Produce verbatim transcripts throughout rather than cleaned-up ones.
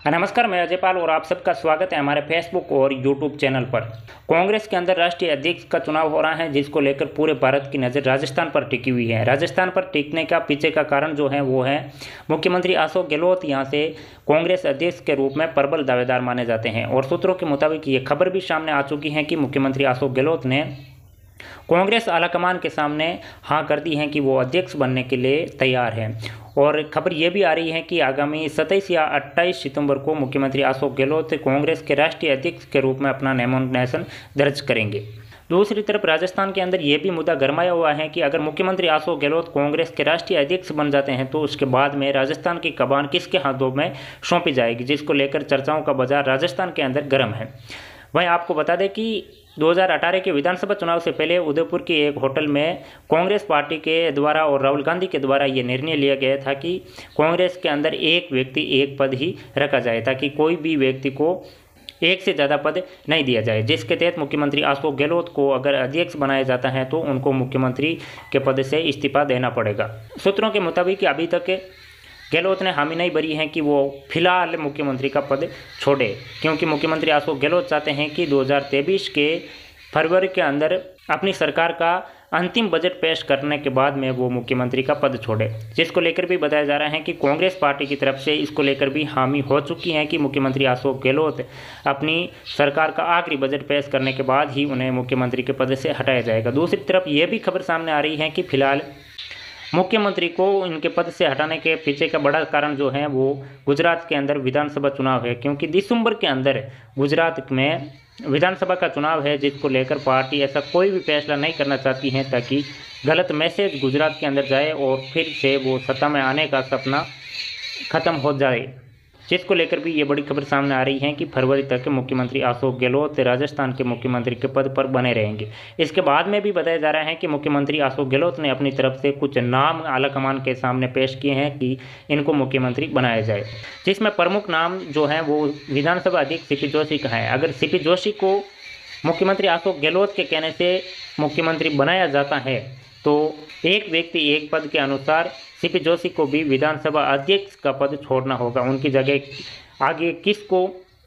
नमस्कार, मैं अजय पाल और आप सबका स्वागत है हमारे फेसबुक और यूट्यूब चैनल पर। कांग्रेस के अंदर राष्ट्रीय अध्यक्ष का चुनाव हो रहा है, जिसको लेकर पूरे भारत की नज़र राजस्थान पर टिकी हुई है। राजस्थान पर टिकने का पीछे का कारण जो है वो है मुख्यमंत्री अशोक गहलोत यहाँ से कांग्रेस अध्यक्ष के रूप में प्रबल दावेदार माने जाते हैं। और सूत्रों के मुताबिक ये खबर भी सामने आ चुकी है कि मुख्यमंत्री अशोक गहलोत ने कांग्रेस आलाकमान के सामने हाँ कर दी है कि वो अध्यक्ष बनने के लिए तैयार है। और खबर ये भी आ रही है कि आगामी सत्ताईस या अट्ठाईस सितंबर को मुख्यमंत्री अशोक गहलोत कांग्रेस के राष्ट्रीय अध्यक्ष के रूप में अपना नामांकन दर्ज करेंगे। दूसरी तरफ राजस्थान के अंदर ये भी मुद्दा गरमाया हुआ है कि अगर मुख्यमंत्री अशोक गहलोत कांग्रेस के राष्ट्रीय अध्यक्ष बन जाते हैं तो उसके बाद में राजस्थान की कमान किसके हाथों में सौंपी जाएगी, जिसको लेकर चर्चाओं का बाजार राजस्थान के अंदर गर्म है। वहीं आपको बता दें कि दो हज़ार अठारह के विधानसभा चुनाव से पहले उदयपुर के एक होटल में कांग्रेस पार्टी के द्वारा और राहुल गांधी के द्वारा ये निर्णय लिया गया था कि कांग्रेस के अंदर एक व्यक्ति एक पद ही रखा जाए, ताकि कोई भी व्यक्ति को एक से ज़्यादा पद नहीं दिया जाए। जिसके तहत मुख्यमंत्री अशोक गहलोत को अगर अध्यक्ष बनाया जाता है तो उनको मुख्यमंत्री के पद से इस्तीफा देना पड़ेगा। सूत्रों के मुताबिक अभी तक गहलोत ने हामी नहीं भरी है कि वो फिलहाल मुख्यमंत्री का पद छोड़े, क्योंकि मुख्यमंत्री अशोक गहलोत चाहते हैं कि दो हज़ार तेईस के फरवरी के अंदर अपनी सरकार का अंतिम बजट पेश करने के बाद में वो मुख्यमंत्री का पद छोड़े। जिसको लेकर भी बताया जा रहा है कि कांग्रेस पार्टी की तरफ से इसको लेकर भी हामी हो चुकी है कि मुख्यमंत्री अशोक गहलोत अपनी सरकार का आखिरी बजट पेश करने के बाद ही उन्हें मुख्यमंत्री के पद से हटाया जाएगा। दूसरी तरफ ये भी खबर सामने आ रही है कि फिलहाल मुख्यमंत्री को इनके पद से हटाने के पीछे का बड़ा कारण जो है वो गुजरात के अंदर विधानसभा चुनाव है, क्योंकि दिसंबर के अंदर गुजरात में विधानसभा का चुनाव है, जिसको लेकर पार्टी ऐसा कोई भी फैसला नहीं करना चाहती है ताकि गलत मैसेज गुजरात के अंदर जाए और फिर से वो सत्ता में आने का सपना खत्म हो जाए। जिसको लेकर भी ये बड़ी खबर सामने आ रही है कि फरवरी तक मुख्यमंत्री अशोक गहलोत राजस्थान के मुख्यमंत्री के पद पर बने रहेंगे। इसके बाद में भी बताया जा रहा है कि मुख्यमंत्री अशोक गहलोत ने अपनी तरफ से कुछ नाम आलाकमान के सामने पेश किए हैं कि इनको मुख्यमंत्री बनाया जाए, जिसमें प्रमुख नाम जो है वो विधानसभा अध्यक्ष सीपी जोशी का है। अगर सीपी जोशी को मुख्यमंत्री अशोक गहलोत के कहने से मुख्यमंत्री बनाया जाता है तो एक व्यक्ति एक पद के अनुसार सीपी जोशी को भी विधानसभा अध्यक्ष का पद छोड़ना होगा। उनकी जगह आगे किसको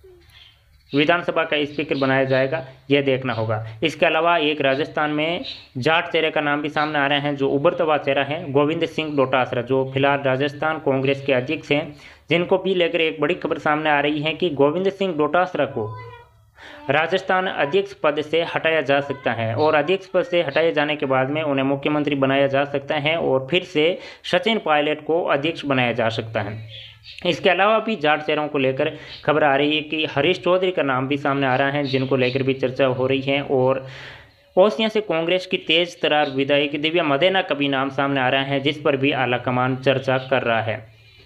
विधानसभा का स्पीकर बनाया जाएगा यह देखना होगा। इसके अलावा एक राजस्थान में जाट चेहरे का नाम भी सामने आ रहे हैं, जो उभरता हुआ चेहरा है गोविंद सिंह डोटासरा, जो फिलहाल राजस्थान कांग्रेस के अध्यक्ष हैं, जिनको भी लेकर एक बड़ी खबर सामने आ रही है कि गोविंद सिंह डोटासरा को राजस्थान अध्यक्ष पद से हटाया जा सकता है और अध्यक्ष पद से हटाए जाने के बाद में उन्हें मुख्यमंत्री बनाया जा सकता है और फिर से सचिन पायलट को अध्यक्ष बनाया जा सकता है। इसके अलावा भी जाट चेहरों को लेकर खबर आ रही है कि हरीश चौधरी का नाम भी सामने आ रहा है, जिनको लेकर भी चर्चा हो रही है। और ओसियां से कांग्रेस की तेज तरार विधायक दिव्या मदेना का भी नाम सामने आ रहा है, जिस पर भी आलाकमान चर्चा कर रहा है।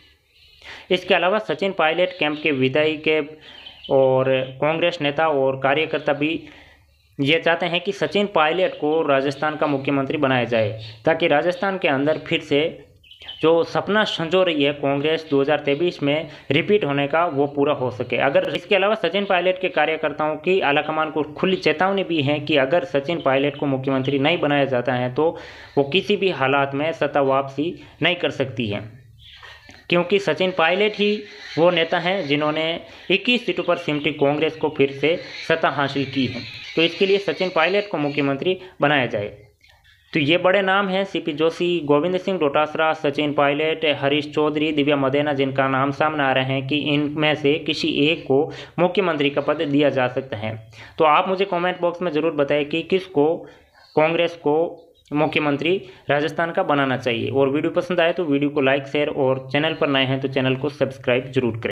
इसके अलावा सचिन पायलट कैंप के विधायक और कांग्रेस नेता और कार्यकर्ता भी ये चाहते हैं कि सचिन पायलट को राजस्थान का मुख्यमंत्री बनाया जाए, ताकि राजस्थान के अंदर फिर से जो सपना संजो रही है कांग्रेस दो हज़ार तेईस में रिपीट होने का वो पूरा हो सके। अगर इसके अलावा सचिन पायलट के कार्यकर्ताओं की आलाकमान को खुली चेतावनी भी है कि अगर सचिन पायलट को मुख्यमंत्री नहीं बनाया जाता है तो वो किसी भी हालात में सत्ता वापसी नहीं कर सकती है, क्योंकि सचिन पायलट ही वो नेता हैं जिन्होंने इक्कीस सीटों पर सिमटी कांग्रेस को फिर से सत्ता हासिल की है। तो इसके लिए सचिन पायलट को मुख्यमंत्री बनाया जाए। तो ये बड़े नाम हैं सीपी जोशी, गोविंद सिंह डोटासरा, सचिन पायलट, हरीश चौधरी, दिव्या मदेना, जिनका नाम सामने आ रहे हैं कि इनमें से किसी एक को मुख्यमंत्री का पद दिया जा सकता है। तो आप मुझे कमेंट बॉक्स में ज़रूर बताएं कि किसको कांग्रेस को मुख्यमंत्री राजस्थान का बनाना चाहिए। और वीडियो पसंद आए तो वीडियो को लाइक, शेयर और चैनल पर नए हैं तो चैनल को सब्सक्राइब जरूर करें।